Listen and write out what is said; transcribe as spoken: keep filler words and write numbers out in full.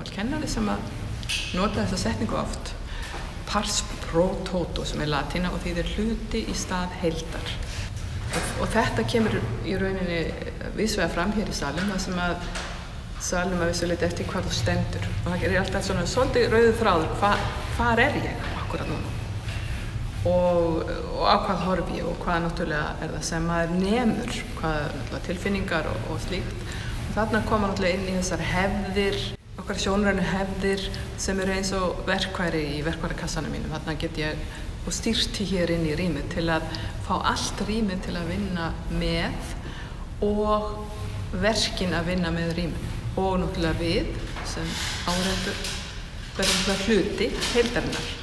gamall kennari sem að nota þessa setningu oft. Pars pro toto sem er latína og þýðir hluti í stað heildar. Og, og þetta kemur í rauninni vísvega fram hér í salnum, það sem að salnum að vissu leyti eftir hvað þú stendur. Og það er alltaf svona svolítið rauður þráður, hva, hvar er ég akkurat núna? Og, og á hvað horf ég og hvað náttúrulega er það sem maður nemur, hvað tilfinningar og, og slíkt. Og þarna koma náttúrulega inn í þessar hefðir, okkar sjónrænu hefðir sem eru eins og verkværi í verkværikassanum mínum. Þarna get ég og stýrt hér inn í rýmið til að fá allt rýmið til að vinna með og verkin að vinna með rýmið. Og náttúrulega við sem áhorfendur verðum hluti heildarinnar.